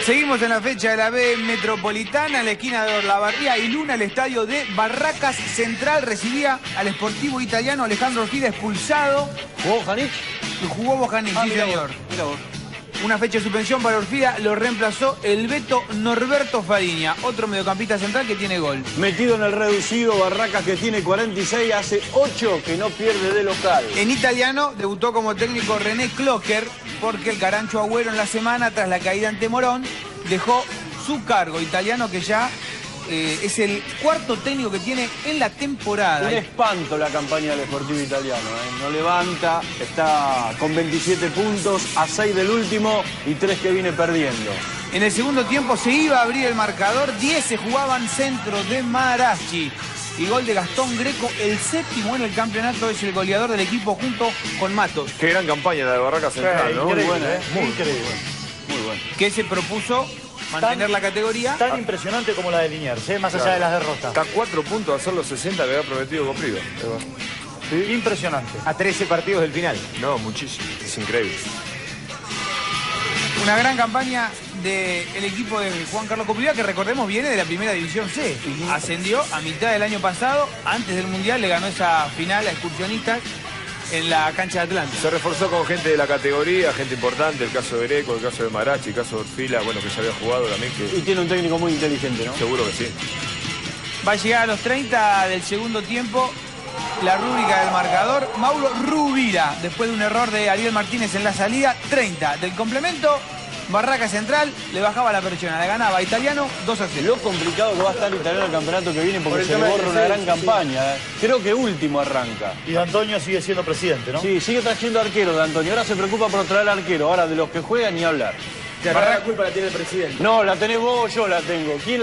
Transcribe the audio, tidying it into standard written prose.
Seguimos en la fecha de la B Metropolitana, en la esquina de Olavarría y Luna, el estadio de Barracas Central recibía al Sportivo Italiano. Alejandro Orfila expulsado. ¿Jugó Bojanic? Jugó Bojanic, sí señor. Mira vos. Una fecha de suspensión para Orfila, lo reemplazó el Beto Norberto Fariña, otro mediocampista central que tiene gol. Metido en el reducido, Barracas que tiene 46, hace 8 que no pierde de local. En Italiano debutó como técnico René Clocker, porque el Carancho Agüero en la semana, tras la caída ante Morón, dejó su cargo. Italiano que ya es el cuarto técnico que tiene en la temporada. Un espanto la campaña del Sportivo Italiano, No levanta, está con 27 puntos, a 6 del último y 3 que viene perdiendo. En el segundo tiempo se iba a abrir el marcador, 10 se jugaban, centro de Marachi y gol de Gastón Greco, el séptimo en el campeonato, es el goleador del equipo junto con Matos. Qué gran campaña la de Barracas Central, ¿no? Muy buena, Muy increíble. Muy buena. Que se propuso mantener la categoría. Tan impresionante como la de Liniers, más allá de las derrotas. Está a 4 puntos a hacer los 60 que había prometido Copriva. Sí. Impresionante. A 13 partidos del final. No, muchísimo. Es increíble. Una gran campaña del equipo de Juan Carlos Copriva, que recordemos viene de la primera división C. Ascendió a mitad del año pasado, antes del Mundial le ganó esa final a Excursionistas en la cancha de Atlanta. Se reforzó con gente de la categoría, gente importante, el caso de Greco, el caso de Marachi, el caso de Orfila, bueno, que ya había jugado también. Y tiene un técnico muy inteligente, ¿no? Seguro que sí. Va a llegar a los 30 del segundo tiempo la rúbrica del marcador. Mauro Rubira, después de un error de Ariel Martínez en la salida, 30 del complemento. Barraca Central le bajaba la perchona, le ganaba Italiano 2-0. Lo complicado que va a estar Italiano el campeonato que viene porque Por el se le tema borra de una que gran sí. campaña. Creo que último arranca. Y D'Antonio sigue siendo presidente, ¿no? Sí, sigue trayendo arquero D'Antonio. Ahora se preocupa por traer arquero. Ahora de los que juegan ni hablar. La culpa la tiene el presidente. No, la tenés vos, yo la tengo. ¿Quién